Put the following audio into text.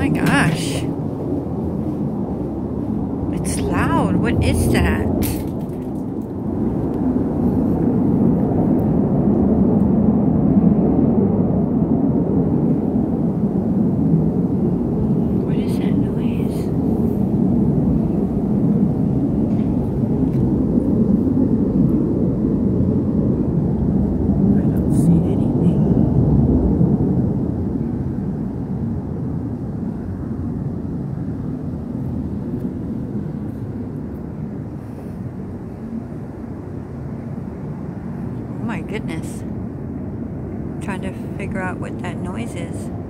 my gosh. It's loud. What is that? What is that noise? I don't see anything. Oh my goodness. I'm trying to figure out what that noise is.